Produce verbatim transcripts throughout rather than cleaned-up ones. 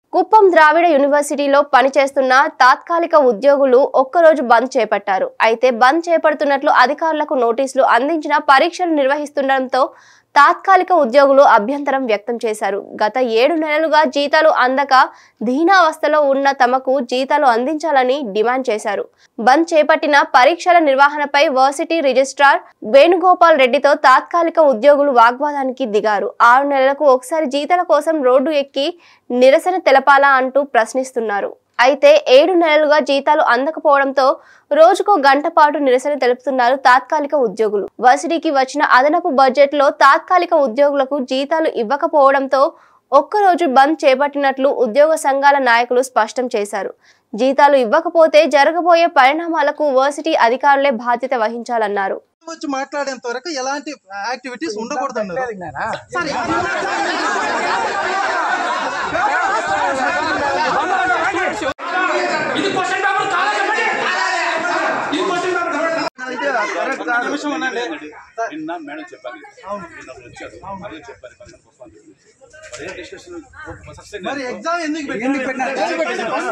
కుప్పం ద్రావిడ యూనివర్సిటీలో పనిచేస్తున్న తాత్కాలిక ఉద్యోగులు ఒక్కరోజు బంద్ చేపట్టారు. అయితే బంద్ చేపడుతున్నట్లు అధికారులకు నోటీసులు అందించిన పరీక్షలు నిర్వహిస్తుండటంతో తాత్కాలిక ఉద్యోగులు అభ్యంతరం వ్యక్తం చేశారు. గత ఏడు నెలలుగా జీతాలు అందక దీనావస్థలో ఉన్న తమకు జీతాలు అందించాలని డిమాండ్ చేశారు. బంద్ చేపట్టిన పరీక్షల నిర్వహణపై వర్సిటీ రిజిస్ట్రార్ వేణుగోపాల్ రెడ్డితో తాత్కాలిక ఉద్యోగులు వాగ్వాదానికి దిగారు. ఆరు నెలలకు ఒకసారి జీతాల కోసం రోడ్డు ఎక్కి నిరసన తెలపాలా అంటూ ప్రశ్నిస్తున్నారు. అయితే ఏడు నెలలుగా జీతాలు అందకపోవడంతో రోజుకో గంట పాటు నిరసన తెలుపుతున్నారు తాత్కాలిక ఉద్యోగులు. వర్సిటీకి వచ్చిన అదనపు బడ్జెట్ లో తాత్కాలిక ఉద్యోగులకు జీతాలు ఇవ్వకపోవడంతో ఒక్కరోజు బంద్ చేపట్టినట్లు ఉద్యోగ సంఘాల నాయకులు స్పష్టం చేశారు. జీతాలు ఇవ్వకపోతే జరగబోయే పరిణామాలకు వర్సిటీ అధికారులే బాధ్యత వహించాలన్నారు. మాట్లాడేంత వరకు ఎలాంటి యాక్టివిటీస్ ఉండకూడదు. ఇది క్వశ్చన్ పేపర్ కాలా చెప్పండి. ఇది క్వశ్చన్ పేపర్ నిమిషం అనండి. నిన్న మేడం చెప్పాలి. అవును నిన్న వచ్చారు. అదే చెప్పాలి. మరి డిస్కషన్ సస్టైన్ మరి ఎగ్జామ్ ఎందుకు ఎందుకు పెట్టారు?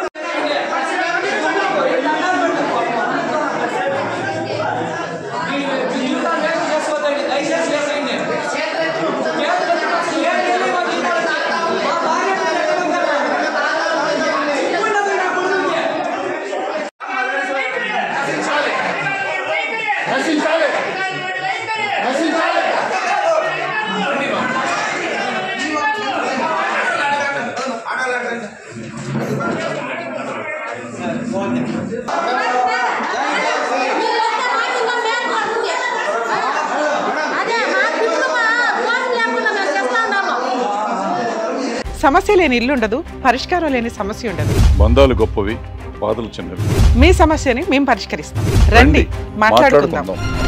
సమస్య లేని ఇల్లు ఉండదు, పరిష్కారం లేని సమస్య ఉండదు. బంధాలు గొప్పవి, బాధలు చిన్నవి. మీ సమస్యని మేము పరిష్కరిస్తాం. రండి మాట్లాడుకుందాం.